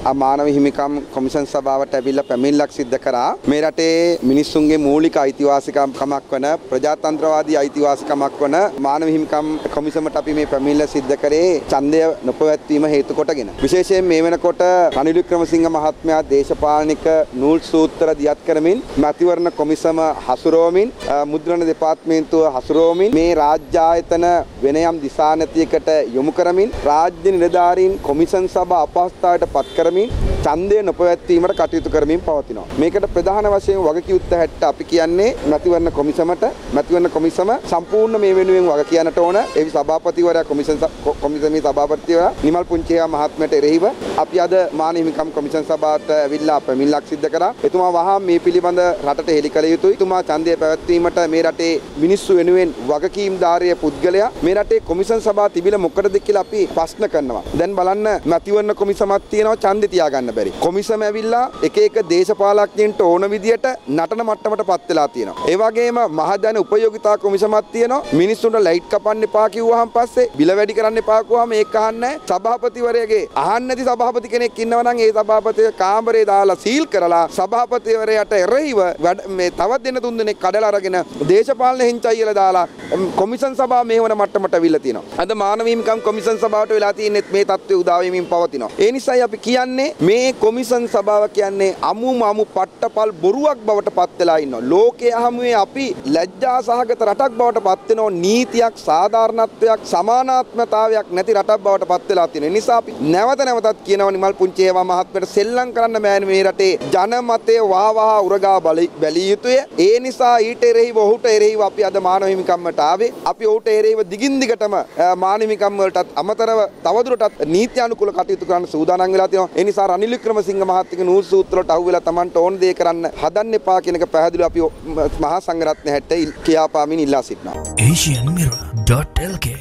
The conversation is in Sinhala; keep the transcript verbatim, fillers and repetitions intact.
මානව හිමිකම් කොමිෂන් සභාවට ඇවිල්ලා පැමිණිල්ලක් සිද්ධ කරා. මේ රටේ මිනිස්සුන්ගේ මූලික අයිතිවාසිකමක් වන ප්‍රජාතන්ත්‍රවාදී අයිතිවාසිකමක් වන මානව හිමිකම් කොමිසමට අපි මේ පැමිණිල්ල සිද්ධ කරේ ඡන්දය නොපැවැත්වීම හේතු කොටගෙන. විශේෂයෙන් මේ වෙනකොට රනිල් වික්‍රමසිංහ මහත්මයා දේශපාලනික නූල් සූත්‍ර දියත් කරමින් මැතිවරණ කොමිසම හසුරුවමින් මුද්‍රණ දෙපාර්තමේන්තුව හසුරුවමින් මේ රාජ්‍ය ආයතන වෙන යම් දිශානතියකට යොමු කරමින් රාජ්‍ය නිලධාරීන් කොමිෂන් සභා අපහසුතාවයට පත් කරමින් ඡන්දය නොපැවැත්වීමට කටයුතු කරමින් පවතිනවා. මේකට ප්‍රධාන වශයෙන් වගකියුත්ත හැට්ට අපි කියන්නේ මැතිවරණ කොමිසමට මැතිවරණ කොමිසම සම්පූර්ණ මේ වෙනුවෙන් වග කියන්නට ඕන. ඒ සභාපතිවරයා කොමිෂන් කොමිසමේ සභාපතිවරයා නිමල් පුංචේවා මහත්මයාට එරෙහිව අපි අද මානව හිමිකම් කොමිෂන් සභාවට ඇවිල්ලා පැමිණිල්ලක් සිද්ධ කරා. එතුමා වහා මේ පිළිබඳ රටට හෙළි කළ යුතුයි. එතුමා ඡන්දය පැවැත්වීමට මේ රටේ මිනිස්සු වෙනුවෙන් වගකීම්දාරී පුද්ගලයා මේ රටේ කොමිෂන් සභාව තිබිලා මොකටද කියලා අපි ප්‍රශ්න කරනවා. දැන් බලන්න මැතිවරණ කොමිසමක් තියෙනවා ඡන්දෙ තියාගන්න බැරි. කොමිසම ඇවිල්ලා එක එක දේශපාලඥයින්ට ඕන විදියට නටන මට්ටමටපත් වෙලා තියෙනවා. ඒ වගේම මහජන උපයෝගිතා කොමිසමක් තියෙනවා. මිනිස්සුන්ට ලයිට් කපන්න එපා කිව්වහම පස්සේ බිල වැඩි කරන්න එපා කිව්වහම ඒක අහන්නේ සභාපතිවරයාගේ අහන්නේ නැති සභාපති කෙනෙක් ඉන්නවා නම් ඒ සභාපතිය කාමරේ දාලා සීල් කරලා සභාපතිවරයාට එරෙහිව මේ තවත් දෙන්න තුන් දෙනෙක් කඩලා අරගෙන දේශපාලන හිංචයිල දාලා කොමිෂන් සභාව මේ වන මට්ටමට අවිල්ලා තියෙනවා. අද මානව හිමිකම් කොමිෂන් සභාවට වෙලා තියෙන්නේ මේ තත්ත්වය උදා වෙමින් පවතිනවා. ඒ නිසායි අපි කියන්නේ මේ කොමිෂන් සභාව කියන්නේ අමුම අමු පට්ටපල් බොරුවක් බවට පත් වෙලා ඉන්නවා. ලෝකයේ හැමුවේ අපි ලැජ්ජා සහගත රටක් බවට පත් වෙනවා. නීතියක් සාධාරණත්වයක් සමානාත්මතාවයක් නැති රටක් බවට පත් වෙලා තියෙනවා. ඒ නිසා අපි නැවත නැවතත් කියනවා නිමල් පුංචේවා මහත්මයාට සෙල්ලම් කරන්න බෑනේ මේ රටේ ජනමතය වහ වහ උරගා බැලිය යුතුය. ඒ නිසා ඊට එරෙහිව ඔහුට එරෙහිව අපි අද මානව හිමිකම්මට ආවේ. අපි ඔහුට එරෙහිව දිගින් දිගටම මානව හිමිකම් වලටත් අමතරව තවදුරටත් නීති අනුකූල කටයුතු කරන්න සූදානම් වෙලා තියෙනවා. ඒ නිසා රනිල් වික්‍රමසිංහ මහත්මයාගේ නූල් සූත්‍ර වලට අහුවෙලා Tamanට ඕන දේ කරන්න හදන්න එපා කියන එක පැහැදිලිව අපි මහා සංඝරත්නය හැට කියාපාමින් ඉල්ලා සිටිනවා. asian mirror dot l k